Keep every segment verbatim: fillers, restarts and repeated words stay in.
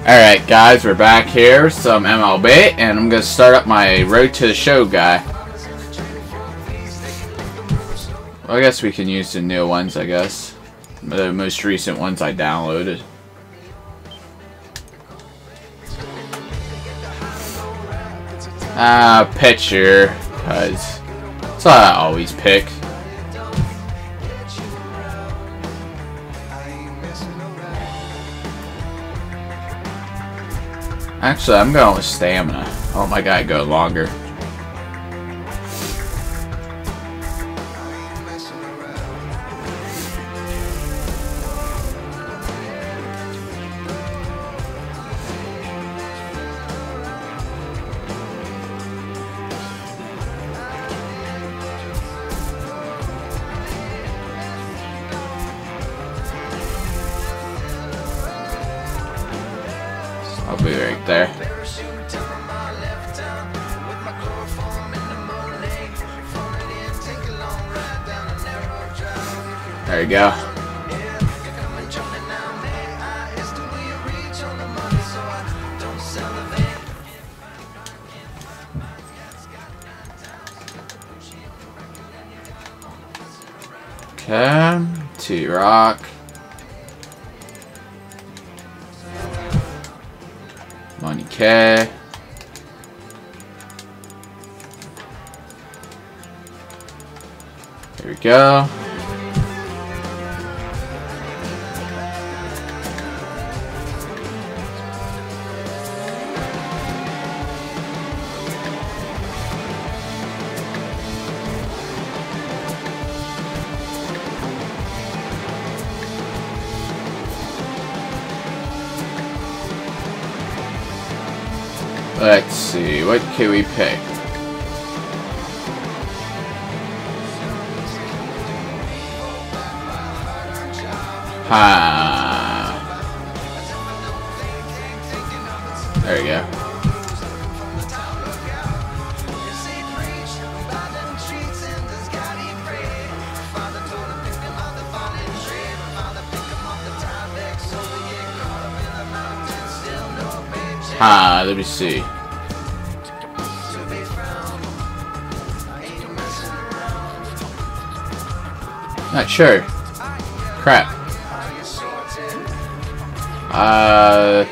Alright guys, we're back here, some M L B, and I'm going to start up my Road to the Show guy. Well, I guess we can use the new ones, I guess. The most recent ones I downloaded. Ah, pitcher, because that's what I always pick. Actually, I'm going with stamina. I want my guy to go longer. I'll be right there. There you go. Okay, T-Rock. Money K. There we go. Let's see, what can we pick? Ha. There you go. Ah, let me see. Not sure. Crap. Uh.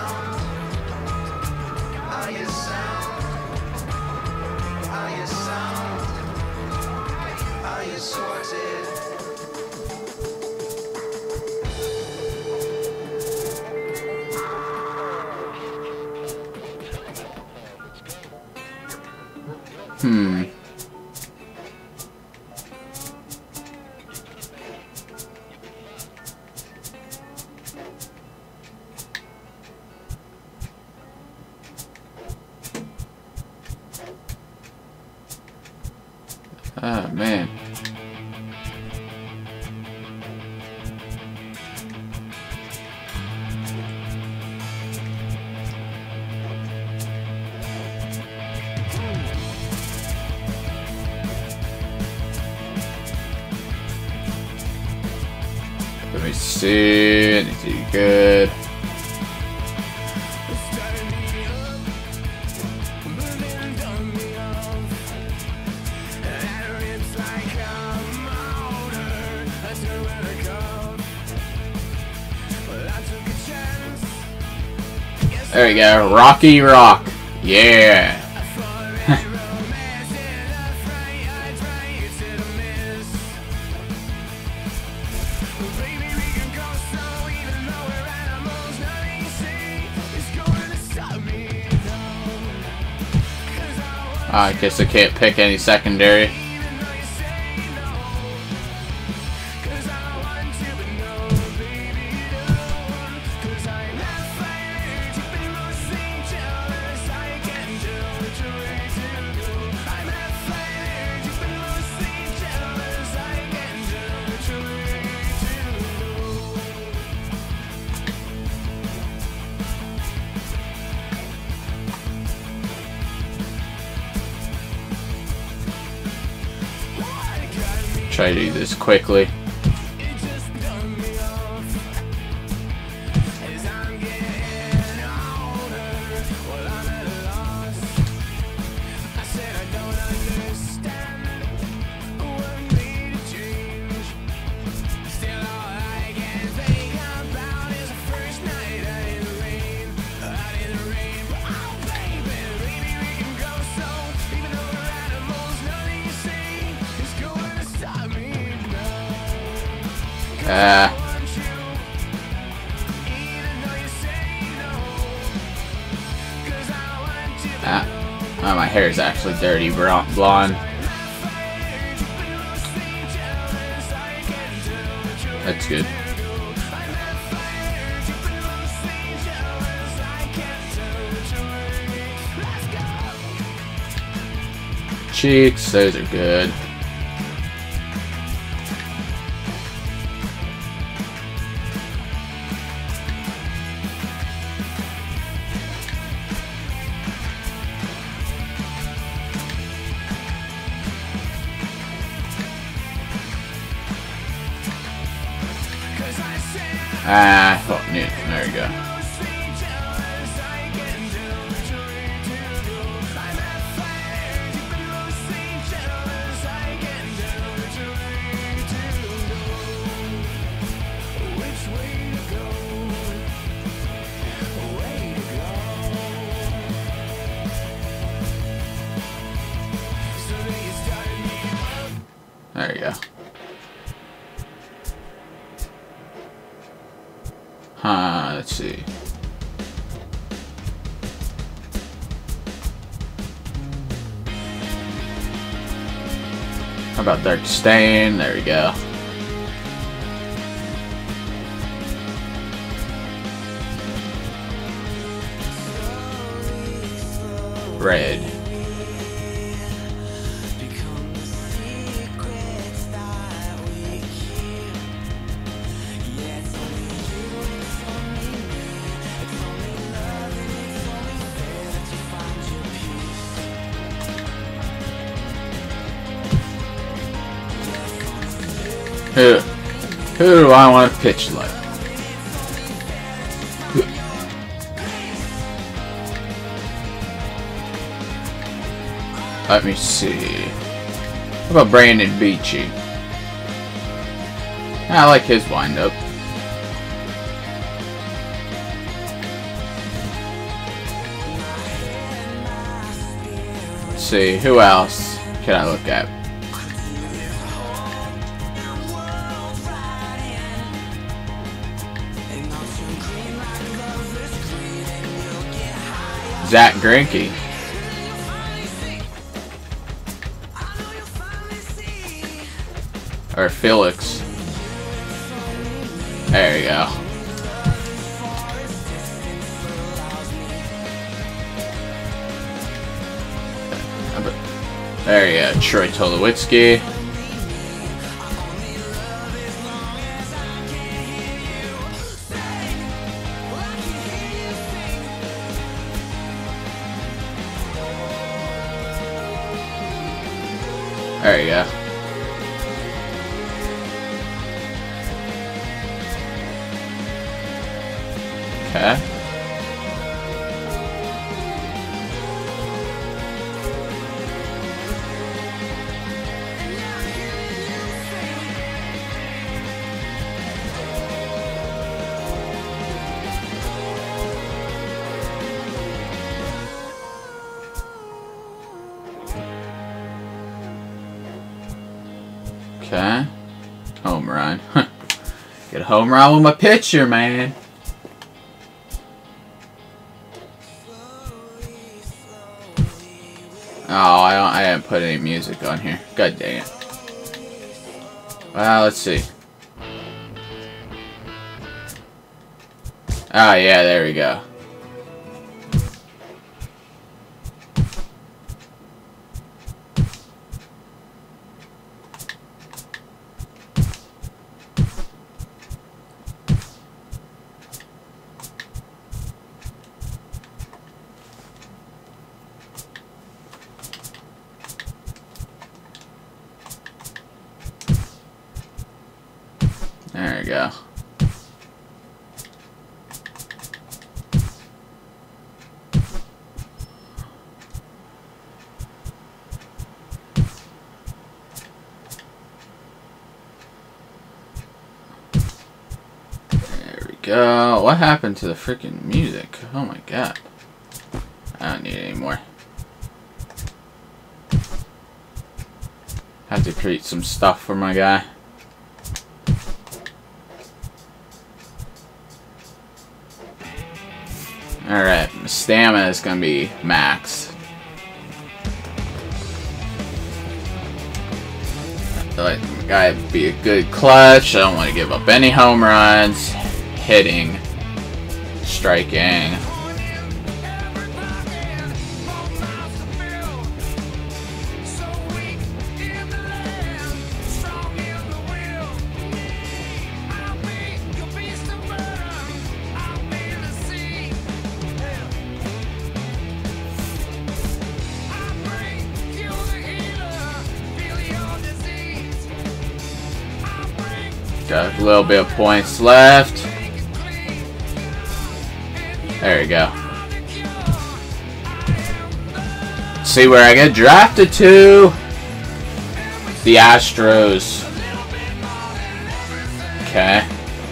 Hmm. Oh, man. Let me see. Anything good? There we go, Rocky Rock. Yeah. I guess I can't pick any secondary. Try to do this quickly. Ah. Ah. Oh, my hair is actually dirty blonde. That's good. Cheeks, those are good. Ah, oh, neat. There you go. There you go. Huh, let's see. How about Dark Stain? There we go. Red. Who, who do I want to pitch like? Let me see. How about Brandon Beachy? I like his windup. Let's see, who else can I look at? Zach Greinke. Or Felix. There you go. There you go, Troy Tulowitzki. There you go. Okay. Okay. Home run. Get a home run with my pitcher, man. Oh, I don't. I didn't put any music on here. God dang it. Well, let's see. Ah, yeah, there we go. There we go. There we go. What happened to the freaking music? Oh my god. I don't need it anymore. Have to create some stuff for my guy. Alright, stamina is gonna be max. Like, gotta be a good clutch. I don't want to give up any home runs. Hitting, striking. Got a little bit of points left. There we go. See where I get drafted to? The Astros. Okay.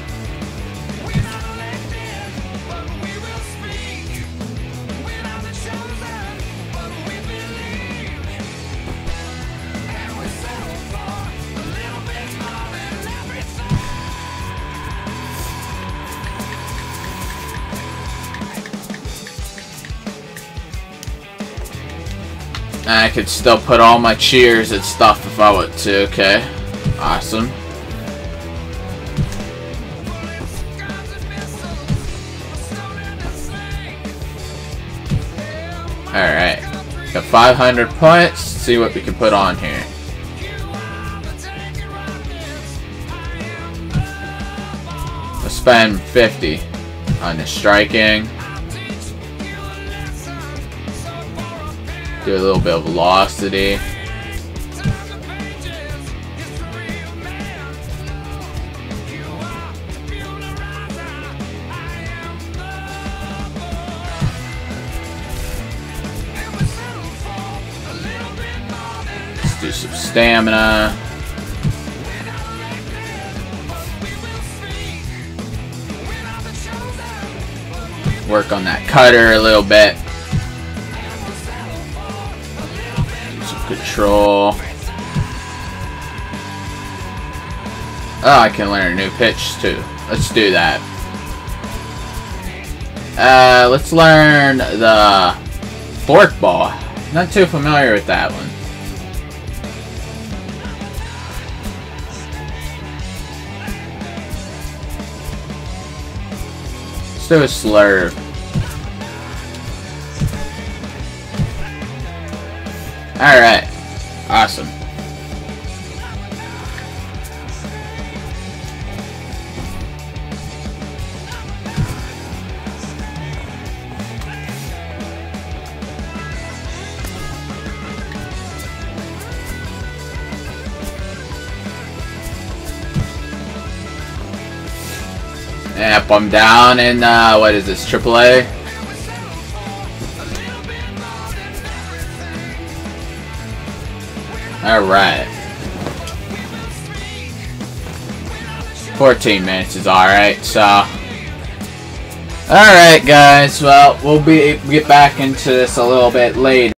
I could still put all my cheers and stuff if I want to. Okay. Awesome. Alright. Got five hundred points. Let's see what we can put on here. Let's spend fifty on the striking. Do a little bit of velocity. Let's do some stamina. Work on that cutter a little bit. Control. Oh, I can learn a new pitch too. Let's do that. Uh, let's learn the forkball. Not too familiar with that one. Let's do a slurve. Alright. Awesome. Yep, I'm down in, uh, what is this, triple A? Alright. fourteen minutes is alright, so. Alright, guys. Well, we'll be get back into this a little bit later.